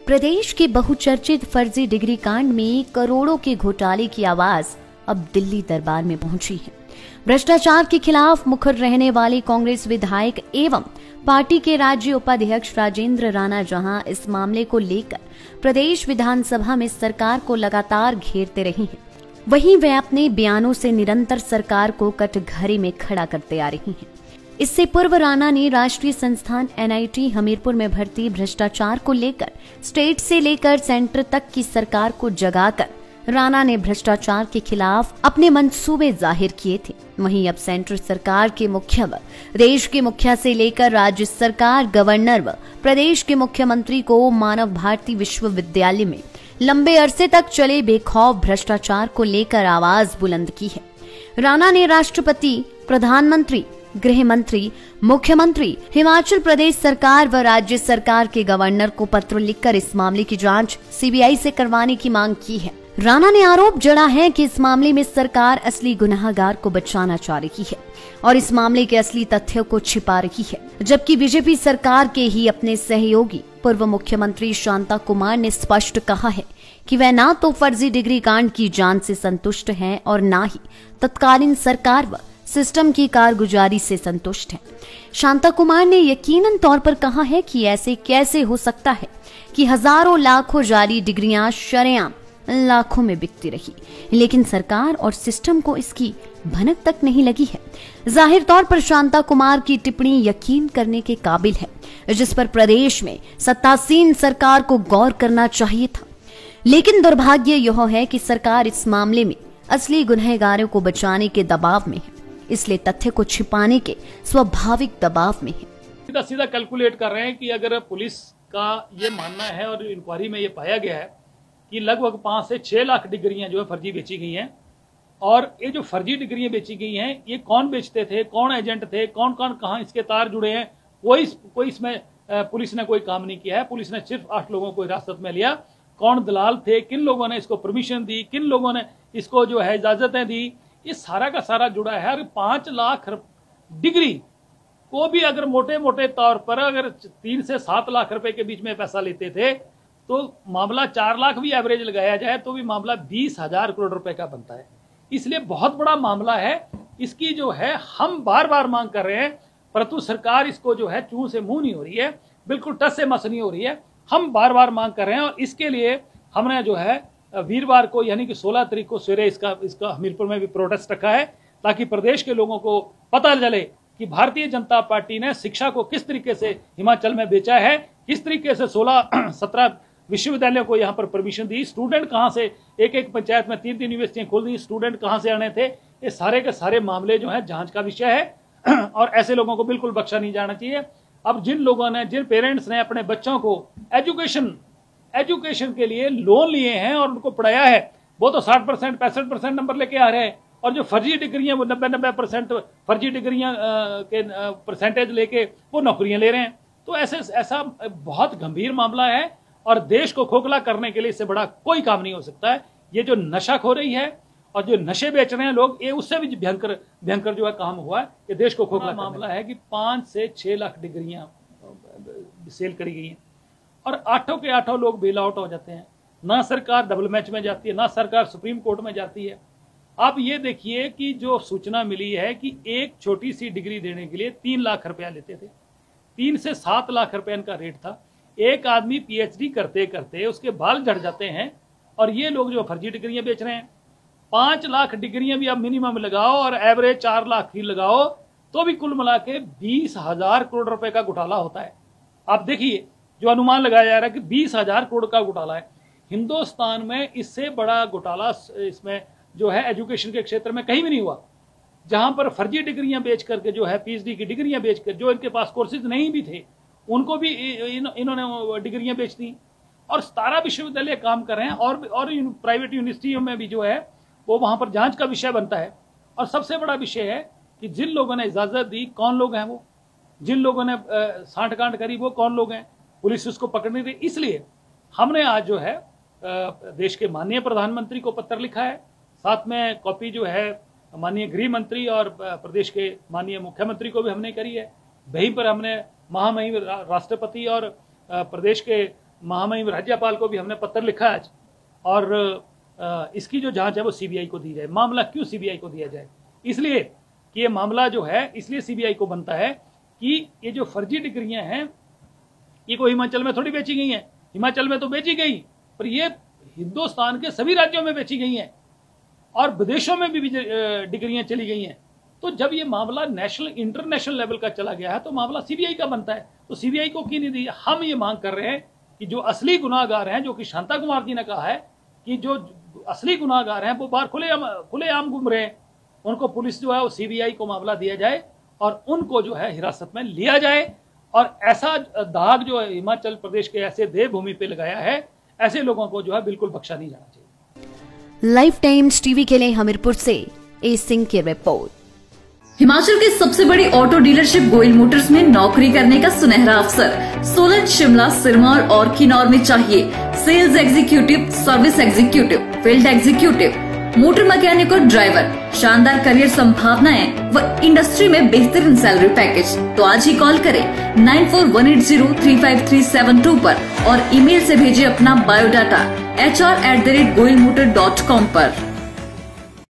प्रदेश के बहुचर्चित फर्जी डिग्री कांड में करोड़ों के घोटाले की आवाज अब दिल्ली दरबार में पहुंची है। भ्रष्टाचार के खिलाफ मुखर रहने वाले कांग्रेस विधायक एवं पार्टी के राज्य उपाध्यक्ष राजेंद्र राणा जहां इस मामले को लेकर प्रदेश विधानसभा में सरकार को लगातार घेरते रहे हैं, वहीं वे अपने बयानों से निरंतर सरकार को कटघरे में खड़ा करते आ रही हैं। इससे पूर्व राणा ने राष्ट्रीय संस्थान NIT हमीरपुर में भर्ती भ्रष्टाचार को लेकर स्टेट से लेकर सेंटर तक की सरकार को जगाकर राणा ने भ्रष्टाचार के खिलाफ अपने मंसूबे जाहिर किए थे। वहीं अब सेंट्रल सरकार के मुखिया व देश के मुखिया से लेकर राज्य सरकार, गवर्नर व प्रदेश के मुख्यमंत्री को मानव भारती विश्वविद्यालय में लंबे अरसे तक चले बेखौफ भ्रष्टाचार को लेकर आवाज बुलंद की है। राणा ने राष्ट्रपति, प्रधानमंत्री, गृह मंत्री, मुख्यमंत्री, हिमाचल प्रदेश सरकार व राज्य सरकार के गवर्नर को पत्र लिखकर इस मामले की जांच CBI से करवाने की मांग की है। राणा ने आरोप जड़ा है कि इस मामले में सरकार असली गुनाहगार को बचाना चाह रही है और इस मामले के असली तथ्यों को छिपा रही है, जबकि बीजेपी सरकार के ही अपने सहयोगी पूर्व मुख्यमंत्री शांता कुमार ने स्पष्ट कहा है कि वह ना तो फर्जी डिग्री कांड की जांच से संतुष्ट हैं और ना ही तत्कालीन सरकार व सिस्टम की कारगुजारी से संतुष्ट हैं। शांता कुमार ने यकीनन तौर पर कहा है कि ऐसे कैसे हो सकता है कि हजारों लाखों जाली डिग्रियां शरेआम लाखों में बिकती रही, लेकिन सरकार और सिस्टम को इसकी भनक तक नहीं लगी है। जाहिर तौर पर शांता कुमार की टिप्पणी यकीन करने के काबिल है, जिस पर प्रदेश में सत्तासीन सरकार को गौर करना चाहिए था। लेकिन दुर्भाग्य यह है कि सरकार इस मामले में असली गुनहगारों को बचाने के दबाव में है, इसलिए तथ्य को छिपाने के स्वाभाविक दबाव में है। सीधा सीधा कैलकुलेट कर रहे हैं कि अगर पुलिस का ये मानना है और इंक्वायरी में ये पाया गया है कि लगभग 5 से 6 लाख डिग्रियां जो है फर्जी बेची गई हैं, और ये जो फर्जी डिग्रियां बेची गई हैं ये कौन बेचते थे, कौन एजेंट थे, कौन कौन कहां इसके तार जुड़े हैं, कोई इसमें पुलिस ने कोई काम नहीं किया है। पुलिस ने सिर्फ 8 लोगों को हिरासत में लिया। कौन दलाल थे, किन लोगों ने इसको परमिशन दी, किन लोगों ने इसको जो है इजाजतें दी, ये सारा का सारा जुड़ा है। अगर 5 लाख डिग्री को भी अगर मोटे मोटे तौर पर अगर 3 से 7 लाख रुपए के बीच में पैसा लेते थे तो मामला 4 लाख भी एवरेज लगाया जाए तो भी मामला 20,000 करोड़ रुपए का बनता है। इसलिए बहुत बड़ा मामला है। इसकी जो है हम बार बार मांग कर रहे हैं, परंतु सरकार इसको जो है चूं से मुंह नहीं हो रही है, बिल्कुल टस से मस नहीं हो रही है। हम बार बार मांग कर रहे हैं और इसके लिए हमने जो है वीरवार को यानी कि 16 तारीख को सवेरे इसका हमीरपुर में भी प्रोटेस्ट रखा है, ताकि प्रदेश के लोगों को पता चले कि भारतीय जनता पार्टी ने शिक्षा को किस तरीके से हिमाचल में बेचा है, किस तरीके से 16-17 विश्वविद्यालयों को यहाँ पर परमिशन दी, स्टूडेंट कहाँ से, एक पंचायत में 3 यूनिवर्सिटियां खोल दी, स्टूडेंट कहाँ से आने थे। ये सारे के सारे मामले जो है जांच का विषय है और ऐसे लोगों को बिल्कुल बख्शा नहीं जाना चाहिए। अब जिन पेरेंट्स ने अपने बच्चों को एजुकेशन के लिए लोन लिए हैं और उनको पढ़ाया है, वो तो 60% 65% नंबर लेके आ रहे हैं, और जो फर्जी डिग्रियां वो 90% फर्जी डिग्रियां के परसेंटेज लेके वो नौकरियां ले रहे हैं। तो ऐसा बहुत गंभीर मामला है और देश को खोखला करने के लिए इससे बड़ा कोई काम नहीं हो सकता है। ये जो नशा खो रही है और जो नशे बेच रहे हैं लोग, ये उससे भी भयंकर जो है काम हुआ है। ये देश को खोखला मामला है कि 5 से 6 लाख डिग्रियां सेल करी गई हैं और 8 के 8 लोग बेल आउट हो जाते हैं। ना सरकार डबल मैच में जाती है, ना सरकार सुप्रीम कोर्ट में जाती है। आप ये देखिए कि जो सूचना मिली है कि एक छोटी सी डिग्री देने के लिए 3 लाख रुपया लेते थे, 3 से 7 लाख रुपए इनका रेट था। एक आदमी PhD करते करते उसके बाल झड़ जाते हैं और ये लोग जो फर्जी डिग्रियां बेच रहे हैं। 5 लाख डिग्रियां भी आप मिनिमम लगाओ और एवरेज 4 लाख ही लगाओ तो भी कुल मिला के 20,000 करोड़ रुपए का घोटाला होता है। आप देखिए जो अनुमान लगाया जा रहा है कि 20,000 करोड़ का घोटाला है। हिंदुस्तान में इससे बड़ा घोटाला इसमें जो है एजुकेशन के क्षेत्र में कहीं भी नहीं हुआ, जहां पर फर्जी डिग्रियां बेच करके जो है PhD की डिग्रियां बेचकर जो इनके पास कोर्सेज नहीं भी थे उनको भी इन्होंने डिग्रियां बेच दी। और 17 विश्वविद्यालय काम कर रहे हैं और प्राइवेट यूनिवर्सिटियों में भी जो है वो वहां पर जांच का विषय बनता है। और सबसे बड़ा विषय है कि जिन लोगों ने इजाजत दी कौन लोग हैं, वो जिन लोगों ने सांठगांठ करी वो कौन लोग हैं, पुलिस उसको पकड़ नहीं रही। इसलिए हमने आज जो है देश के माननीय प्रधानमंत्री को पत्र लिखा है, साथ में कॉपी जो है माननीय गृह मंत्री और प्रदेश के माननीय मुख्यमंत्री को भी हमने करी है। वहीं पर हमने महामहिम राष्ट्रपति और प्रदेश के महामहिम राज्यपाल को भी हमने पत्र लिखा है और इसकी जो जांच है वो सीबीआई को दी जाए। मामला क्यों सीबीआई को दिया जाए? इसलिए कि ये मामला जो है इसलिए सीबीआई को बनता है कि ये जो फर्जी डिग्रियां हैं ये कोई हिमाचल में थोड़ी बेची गई हैं। हिमाचल में तो बेची गई, पर ये हिंदुस्तान के सभी राज्यों में बेची गई हैं और विदेशों में भी डिग्रियां चली गई हैं। तो जब ये मामला नेशनल इंटरनेशनल लेवल का चला गया है तो मामला सीबीआई का बनता है। तो सीबीआई को क्यों नहीं दी? हम ये मांग कर रहे हैं कि जो असली गुनाहगार हैं, जो कि शांता कुमार जी ने कहा है कि जो असली गुनाहगार हैं वो बाहर खुलेआम घूम रहे हैं, उनको पुलिस जो है वो सीबीआई को मामला दिया जाए और उनको जो है हिरासत में लिया जाए। और ऐसा दाग जो है हिमाचल प्रदेश के ऐसे देवभूमि पे लगाया है, ऐसे लोगों को जो है बिल्कुल बख्शा नहीं जाना चाहिए। लाइफ टाइम्स टीवी के लिए हमीरपुर से ए सिंह की रिपोर्ट। हिमाचल की सबसे बड़ी ऑटो डीलरशिप गोयल मोटर्स में नौकरी करने का सुनहरा अवसर सोलन, शिमला, सिरमौर और किन्नौर में चाहिए sales executive, service executive, field executive, motor mechanic और ड्राइवर। शानदार करियर संभावनाएं व इंडस्ट्री में बेहतरीन सैलरी पैकेज। तो आज ही कॉल करें 9418035372 पर और ईमेल से भेजिए अपना बायोडाटा hr@goyalmotor.com पर।